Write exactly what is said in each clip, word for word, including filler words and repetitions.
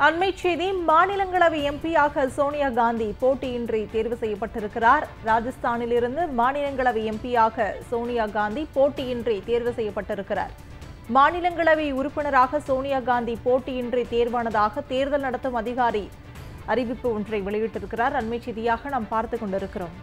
அண்மை செய்தி மாநிலங்களவை எம்பியாக சோனியா காந்தி போட்டியின்றி தேர்வு செய்யப்பட்டிருக்கிறார். ராஜஸ்தானில் இருந்து மாநிலங்களவை எம்பியாக சோனியா காந்தி போட்டியின்றி தேர்வு செய்யப்பட்டிருக்கிறார். மாநிலங்களவை உறுப்பினராக சோனியா காந்தி போட்டியின்றி தேர்வானதாக தேர்தல் நடத்தும் அதிகாரி அறிவிப்பு ஒன்றை வெளியிட்டிருக்கிறார். அண்மை செய்தியாக நாம் பார்த்துக் கொண்டிருக்கிறோம்.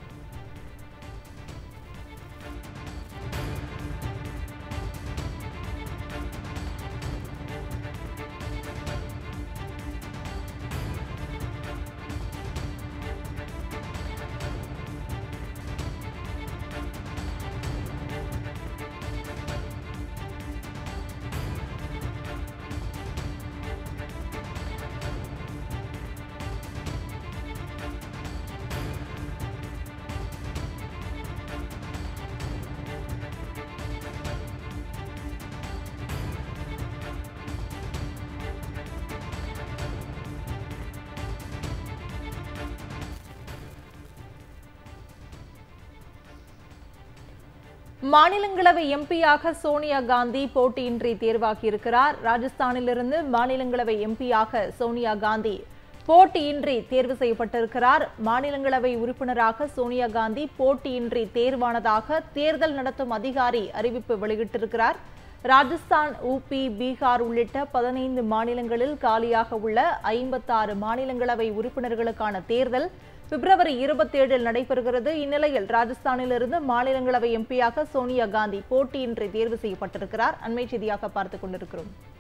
மாநிலங்களவை எம்பியாக சோனியா காந்தி போட்டியின்றி தேர்வாகியிருக்கிறார். ராஜஸ்தானிலிருந்து மாநிலங்களவை எம்பியாக சோனியா காந்தி போட்டியின்றி தேர்வு செய்யப்பட்டிருக்கிறார். மாநிலங்களவை உறுப்பினராக சோனியா காந்தி போட்டியின்றி தேர்வானதாக தேர்தல் நடத்தும் அதிகாரி அறிவிப்பு வெளியிட்டிருக்கிறார். ராஜஸ்தான், உபி, பீகார் உள்ளிட்ட பதினைந்து மாநிலங்களில் காலியாக உள்ள ஐம்பத்தாறு மாநிலங்களவை உறுப்பினர்களுக்கான தேர்தல் பிப்ரவரி இருபத்தி ஏழில் நடைபெறுகிறது. இந்நிலையில் ராஜஸ்தானிலிருந்து மாநிலங்களவை எம்பியாக சோனியா காந்தி போட்டியின்றி தேர்வு செய்யப்பட்டிருக்கிறார். அண்மை செய்தியாக பார்த்துக் கொண்டிருக்கிறோம்.